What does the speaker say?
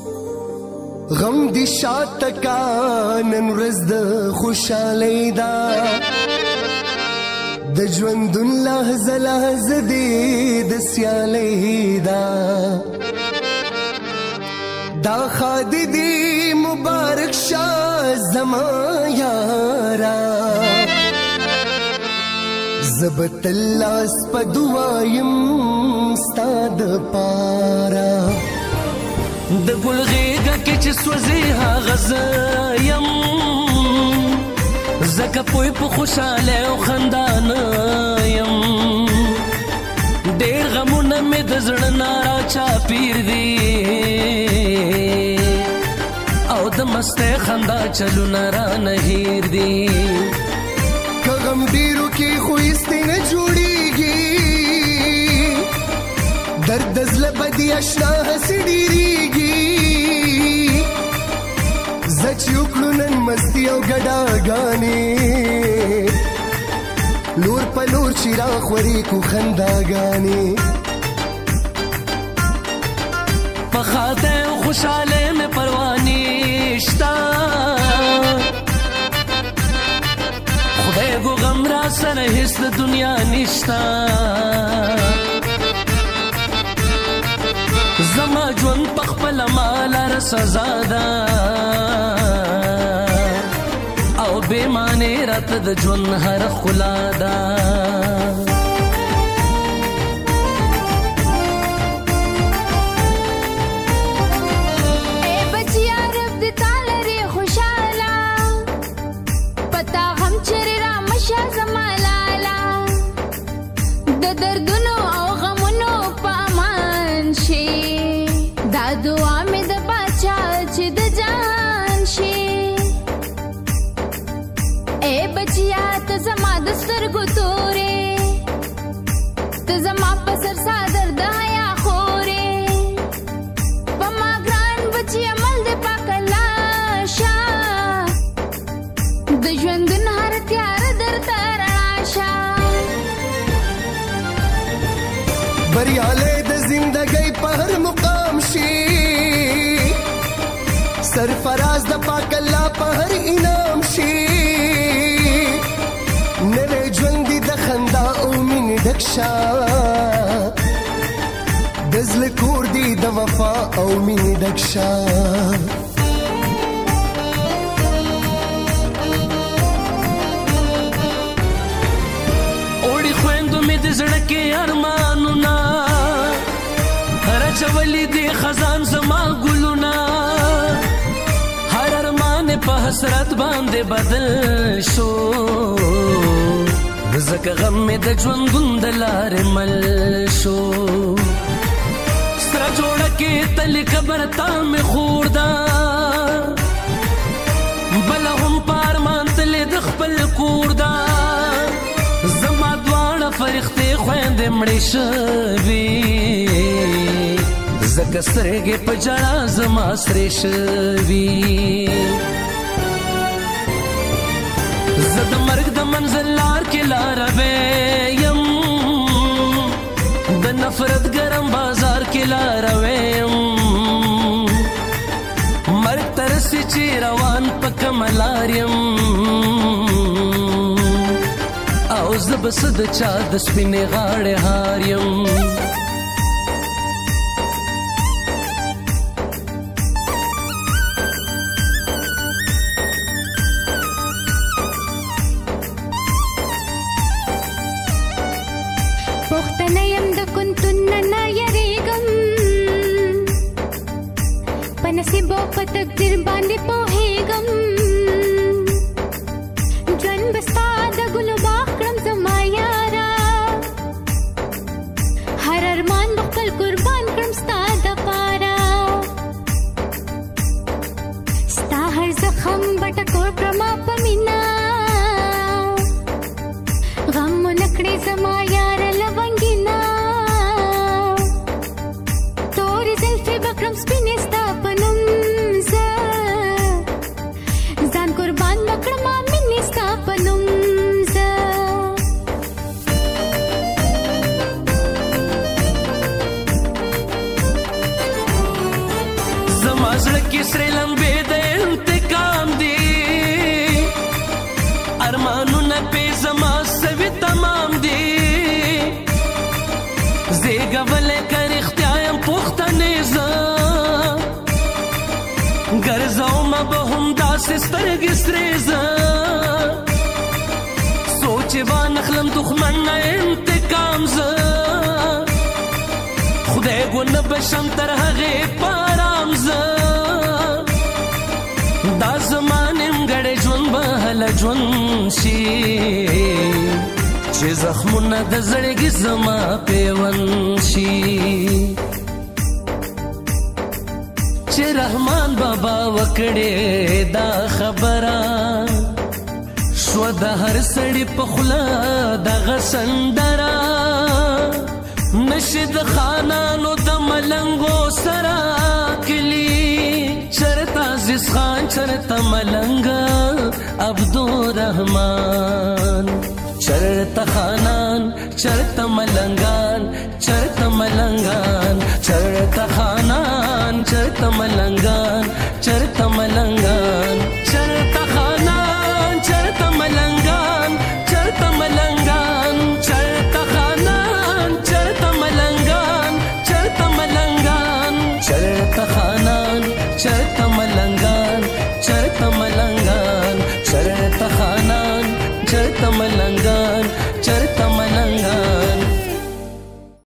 غم دی شاته کا نن ورځ د خوشحالۍ ده د ژوندون لحظه لحظه دی د سیالۍ ده دا خادي دی مبارک شاه زما یارا زبت اللاس په دعایم ستا د پارا د ګل غېږه کې چې سوځي هغه زه یم ځکه پوی په خوشحاله او خندا نه یم ډېر غمونه مې د زړه نه راچاپېر دي او د مستۍ خندا چلونه رانه هېر دي که غم ډېرو کې خو ایستې نه جوړېږي درد د زړه بدي اشنا هسې ډېرېږي زه چې وکړو نن مستي او ګډاګانې لور په لور چې راخورې کو خنداګانې په خاطر او خوشحالۍ مې پروا نشته خدای ګو غم را سره هېڅ د دنیا نشته زما ژوند په خپله ما لاره سزا ده او بې معنې راته د ژوند هره ښکلا ده بریالی د زندګۍ په هر مقام شي سرفراز د پاک الله په هر انعام شي نوی ژوند د خندا او مینې ډک شه د زړه کور دی د وفا او مینې ډک شه اوړي خویندو مې د زړه کې ارمانونه رچولی دی خزان زما ګلونه هر ارمان په حسرت باندې بدل شو ځکه غم مې د ژوندون د لارې مل شو سره جوړه کې تل قبر تا مې خور ده بله هم په ارمان تلې د خپل کور ده زما دواړه فرښتې خویندې مړې شوي زکه سترګې په ژړا زما سرې شوي زه د مرګ د منزل لار کې لاروی یم د نفرت ګرم بازار کې لاروی یم مرګ ته رسي چې روان په کومه لار یم او زه به څه د چا د سپینې غاړې هار یم په تقدیر باندې پوهېږم ژوند به ستا د ګلو باغ کړم زما یاره هر ارمان به خپل قربان کړم ستا دپاره ستا هر زخم به ټکور کړمه په مینه غم مو نه کړې زما یاره لونګینه تورې زلفې به کړم سپینې ستا په نوم زما زمازړه کې سره لمبې د انتقام دی ارمانونه په زما سوي تمام دی زیګولې کر اختیایم پختنې ز ګرځاو ما به هم داسې سترګې سرې ز سوچ وانخلم دښمن نه انتقام ز خدای ګونه بشم تر هغې پارام زه دا زما نیمګړی ژوند به هله ژوند شي چې زخمونه د زړګي زما پیوند شي چې رحمان بابا وکړې دا خبره شو د هر سړي په خوله دغه سندره نشد خانانو د ملنګو سره کلی چرتا عزیز خان چرتا ملنګ عبدالرحمن چرتا خانان چرتا ملنګان چرتا ملنګان چرتا خانان چرتا ملنګان چرتا ملنګان چرتا خانان چرتا ملنګان چرتا ملنګان چرتا خانان چرتا ملنګان چرتا ملنګان چرتا خانان چرتا ملنګان چرتا ملنګان چرتا خانان چرتا ملنګان